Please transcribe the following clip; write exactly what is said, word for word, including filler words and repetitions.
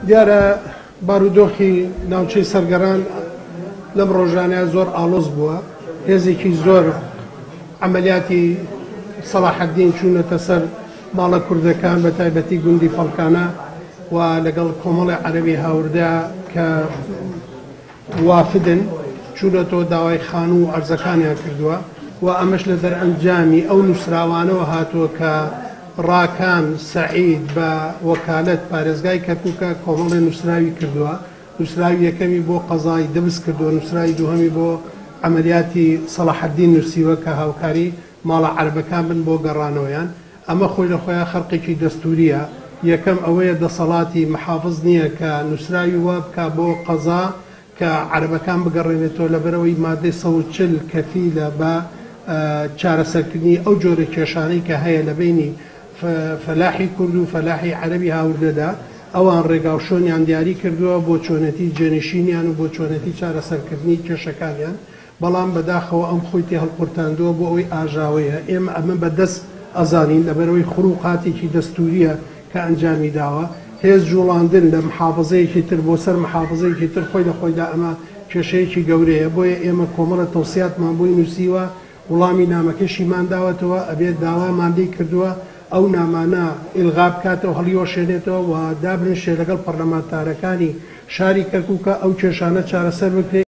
دیارە بارودۆخی ناوچەی سەرگەڕان لەم ڕۆژانەیە زۆر ئاڵۆز بووە. هێزێکی زۆر عملیاتی سەلاحەدین چوونەتە سەر ماڵە کوردەکان بە تایبەتی گوندی فەڵکانە و لەگەڵ کۆمەڵی عەرەبی هاوردە کە وافدن چوونەتەوە داوای خانوو و ئەرزەکانیان کردووە و ئەمەش لە دەرئەنجامی ئەو نووسراوانەوە هاتووە کە ڕاکان سەعید بە وەکالەت پارێزگای کەرکووکە کۆمەڵی نووسراوی کردووە. نووسراوی یەکەمی بۆ قەزای دەبست کردووە، نووسراوی دووهەمی بۆ عملیاتی سەلاحەدین نووسیوە کە هاوکاری ماڵە عەرەبەکان بن بۆ گەڕانەوەیان. ئەمە خۆی لە خۆیان خەرقێکی دەستوریە. یەکەم ئەوەیە دەسەڵاتی محافظ نییە کە نووسراوی وا بکە بۆ قەزا کە عەرەبەکان بگەڕێنێتەوە لەبەرەوەی مادەی سەد و چل کەفیلە بە چارەسەرکردنی ئەو جۆرە کێشانەی کە هەیە لە بینی فەلاحی کورد و فەلاحی عەرەبی هاوردەدا. ئەوان ڕێگاوشۆنیان دیاری کردووە بۆ چۆنەتی جێنشینیان و بۆ چۆنەتی چارەسەرکردنی کێشەکانیان، بەڵام بەداخەوە ئەم خۆیتی هەڵقورتاندووە بۆ ئەوەی ئاژاوەیە. ئێمە ئەمە بەدەست ئەزانین لەبەرەوەی خروقاتێکی دەستوریە کە ئەنجامی داوە. هێز جوڵاندن لە محافظەیەکی تر بۆ سەر محافظەیەکی تر خۆی لە خۆیدا ئەمە کێشەیەکی گەورەیە. بۆیە ئێمە کۆمەڵە تەوسیاتمان بۆی نووسیوە، وڵامی نامەکەشیمان داوەتەوە، ئەبێت داواماندەی کردووە ئەو نامانە ئیلغا بکاتەوە، هەڵیۆشێنێتەوە و دابنشێ لەگەڵ پەرلەمانتارەکانی شاری کەرکووکە ئەو کێشانە چارەسەر بکرێت.